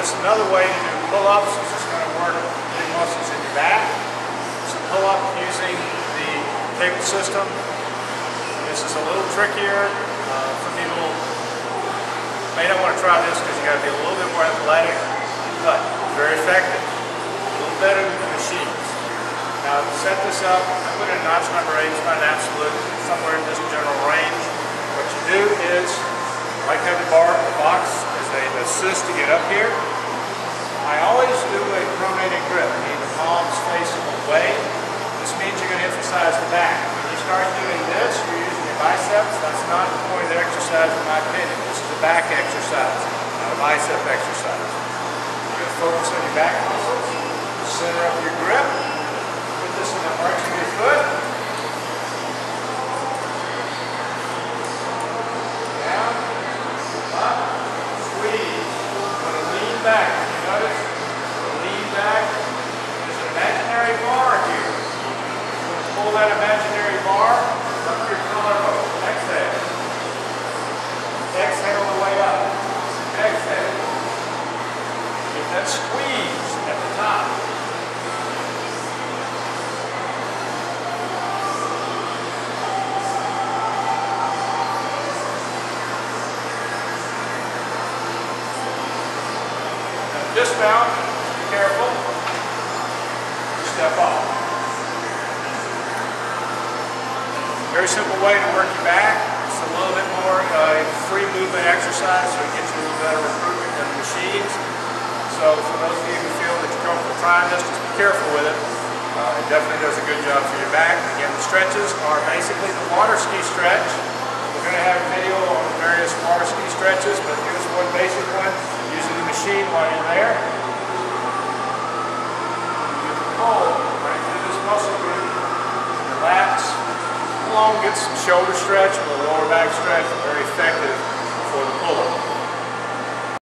this is another way to do pull-ups. It's just going to work big muscles in your back. So pull-up using the cable system. This is a little trickier for people who may not want to try this because you got to be a little bit more athletic, but very effective. A little better than the machines. Now to set this up, I put in notch number 8, it's not an absolute, somewhere in this general range. What you do is, like have the box as an assist to get up here. I always do a pronated grip, meaning the palms facing away. This means you're going to emphasize the back. When you start doing this, you're using your biceps. That's not the point of the exercise in my opinion. This is a back exercise, not a bicep exercise. You're going to focus on your back muscles, center up your grip. This in the arch of your foot. Down, up, squeeze. You're going to lean back. You notice? Lean back. There's an imaginary bar here. You're going to pull that imaginary bar up your collarbone. Exhale. Exhale the way up. Exhale. Get that squeeze at the top. Dismount, be careful, step off. Very simple way to work your back. It's a little bit more free movement exercise, so it gets you a little better improvement than the machines. So for those of you who feel that you're comfortable trying this, just be careful with it. It definitely does a good job for your back. Again, the stretches are basically the water ski stretch. We're going to have a video on various water ski stretches, but here's one basic one. Using the machine while you're there. You pull right through this muscle group. Relax. Come along, get some shoulder stretch, a little lower back stretch.